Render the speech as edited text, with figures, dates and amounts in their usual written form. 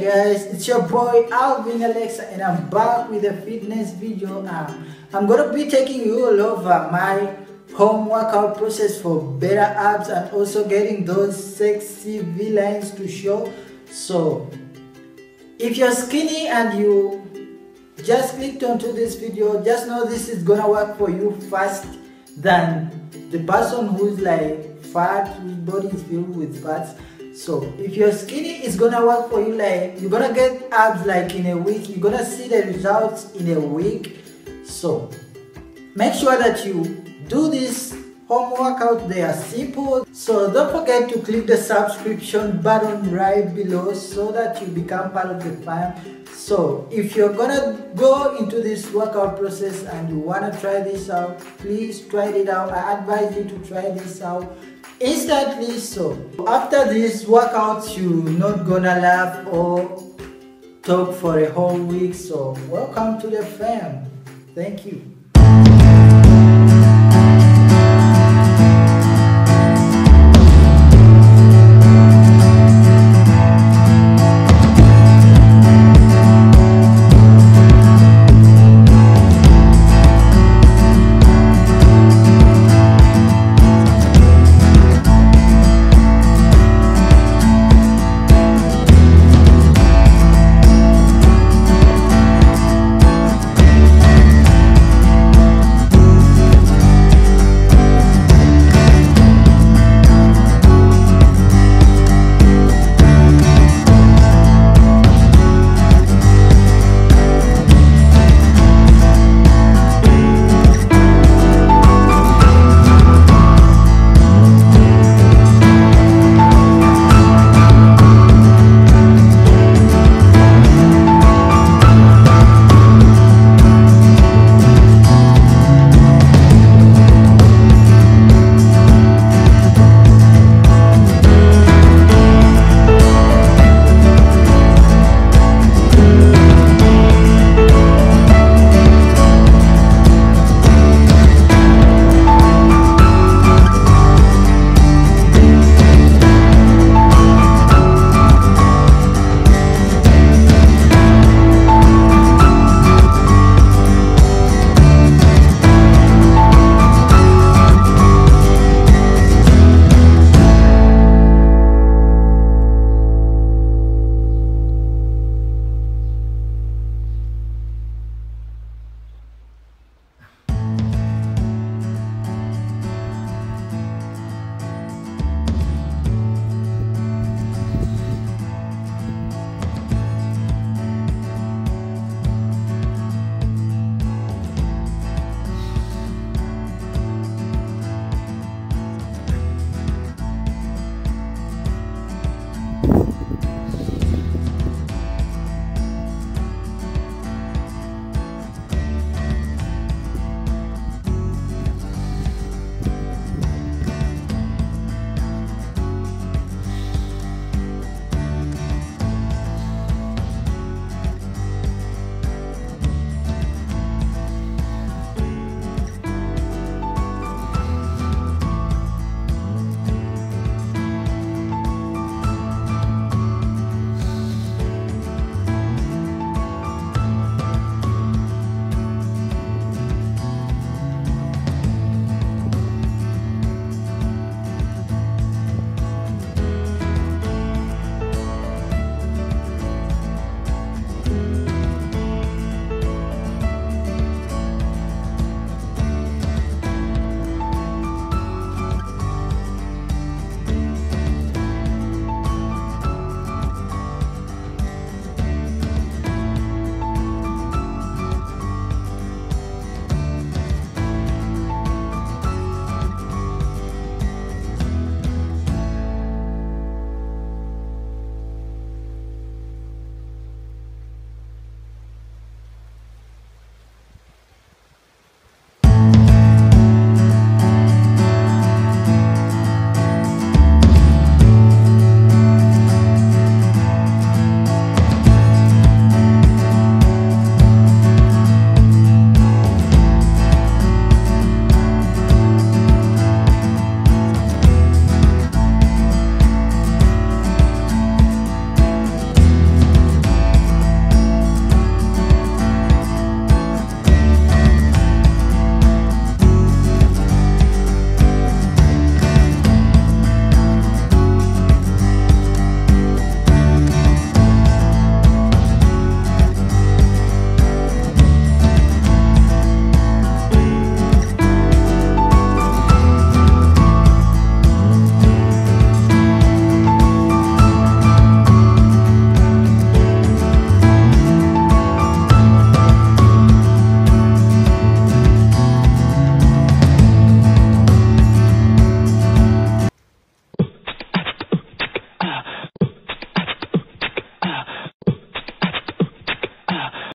guys, it's your boy Alvin Alexa and I'm back with a fitness video. I'm gonna be taking you all over my home workout process for better abs and also getting those sexy V lines to show. So if you're skinny and you just clicked onto this video, just know this is gonna work for you fast than the person who's like fat, whose body is filled with fats. So if you're skinny, it's gonna work for you. Like you're gonna get abs like in a week. You're gonna see the results in a week. So make sure that you do this home workout. They are simple. So don't forget to click the subscription button right below so that you become part of the fam. So if you're gonna go into this workout process and you wanna try this out, please try it out. I advise you to try this out instantly. So after this workout, you're not gonna laugh or talk for a whole week. So welcome to the fam. Thank you.